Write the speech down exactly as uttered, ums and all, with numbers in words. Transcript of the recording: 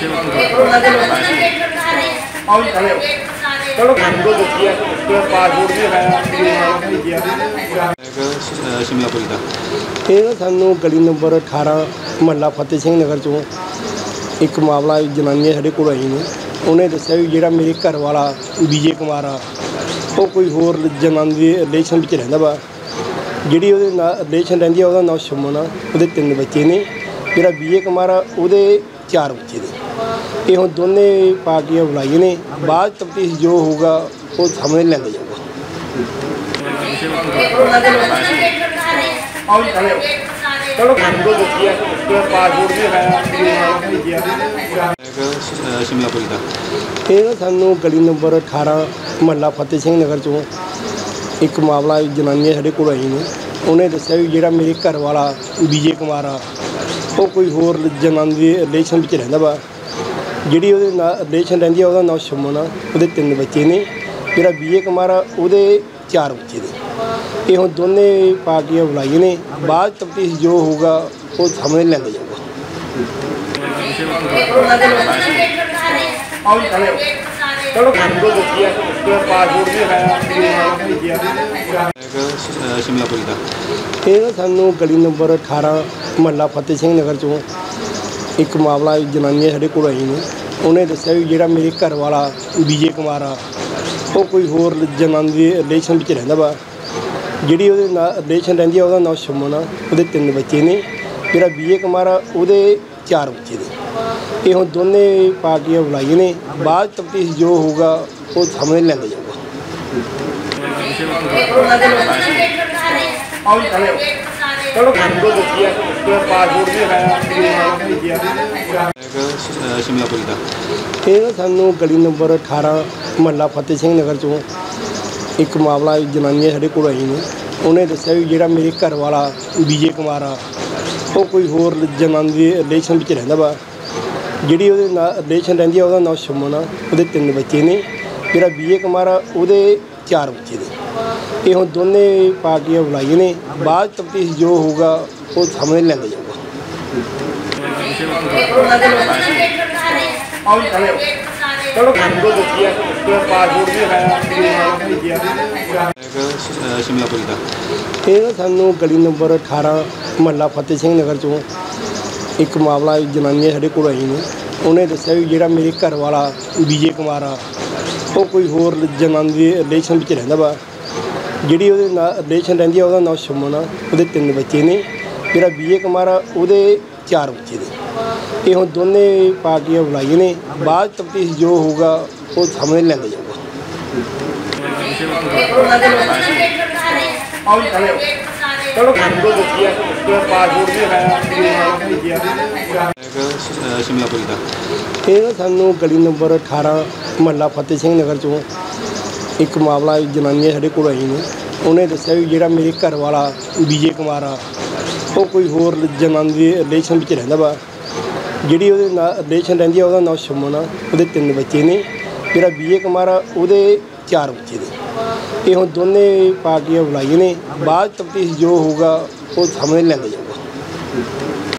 शिमलापुरी का ये सानू गली नंबर अठारह महला फतेह सिंह नगर चों एक मामला जनानी साढ़े कोल आई ने उन्हें दस्सिया भी जिहड़ा मेरे घर वाला विजय कुमार आ वो कोई होर जनानी के रिलेशन में रहिंदा वा जिहड़ी उहदे नाल रिलेशन रहिंदी आ उहदा नाम सुमन आ उहदे तीन बच्चे ने जिहड़ा विजय कुमार आ उहदे चार बच्चे ने ये हुण दोने पार्टियां बुलाई ने बाद तफ्तीश जो होगा वो सामने लिआंदा जाऊगा। शिमलापुरी का ये सानू गली नंबर अठारह महला फतेह सिंह नगर चों एक मामला जनानी साढ़े कोल आई ने उन्हें दस्सिया भी जिहड़ा मेरे घर वाला विजय कुमार आ वो कोई होर जनानी के रिलेशन में रहिंदा वा जिहड़ी उहदे नाल रिलेशन रहिंदी आ उहदा नाम सुमन आ उहदे तीन बच्चे ने जिहड़ा विजय कुमार आ उहदे चार बच्चे ने ये हुण दोने पार्टियां बुलाई ने बाद तफ्तीश जो होगा वो सामने लिआंदा जाऊगा। शिमलापुरी का ये सानू गली नंबर अठारह महला फतेह सिंह नगर चों एक मामला जनानी साढ़े कोल आई ने उन्हें दस्सिया भी जिहड़ा मेरे घर वाला विजय कुमार आ वो कोई होर जनानी के रिलेशन में रहिंदा वा जिहड़ी उहदे नाल रिलेशन रहिंदी आ उहदा नाम सुमन आ उहदे तीन बच्चे ने जिहड़ा विजय कुमार आ उहदे चार बच्चे ने ये हुण दोने पार्टियां बुलाई ने बाद तफ्तीश जो होगा वो सामने लिआंदा जाऊगा। शिमलापुरी का ये सानू गली नंबर अठारह महला फतेह सिंह नगर चों एक मामला जनानी साढ़े कोल आई ने उन्हें दस्सिया भी जिहड़ा मेरे घर वाला विजय कुमार आ वो कोई होर जनानी के रिलेशन में रहिंदा वा जिहड़ी उहदे नाल रिलेशन रहिंदी आ उहदा नाम सुमन आ उहदे तीन बच्चे ने जिहड़ा विजय कुमार आ उहदे चार बच्चे ने ये हुण दोने पार्टियां बुलाई ने बाद तफ्तीश जो होगा वो सामने लिआंदा जाऊगा। शिमलापुरी का ये सानू गली नंबर अठारह महला फतेह सिंह नगर चों एक मामला जनानी साढ़े कोल आई ने उन्हें दस्सिया भी जिहड़ा मेरे घर वाला विजय कुमार आ वो कोई होर जनानी के रिलेशन में रहिंदा वा जिहड़ी उहदे नाल रिलेशन रहिंदी आ उहदा नाम सुमन आ उहदे तीन बच्चे ने जिहड़ा विजय कुमार आ उहदे चार बच्चे ने ये हुण दोने पार्टियां बुलाई ने बाद तफ्तीश जो होगा वो सामने लिआंदा जाऊगा। शिमलापुरी का ये सानू गली नंबर अठारह महला फतेह सिंह नगर चों एक मामला जनानी साढ़े कोल आई ने उन्हें दस्सिया भी जिहड़ा मेरे घर वाला विजय कुमार आ वो कोई होर जनानी के रिलेशन में रहिंदा वा जिहड़ी उहदे नाल रिलेशन रहिंदी आ उहदा नाम सुमन आ उहदे तीन बच्चे ने जिहड़ा विजय कुमार आ उहदे चार बच्चे ने ये हुण दोने पार्टियां बुलाई ने बाद तफ्तीश जो होगा वो सामने लिआंदा जाऊगा।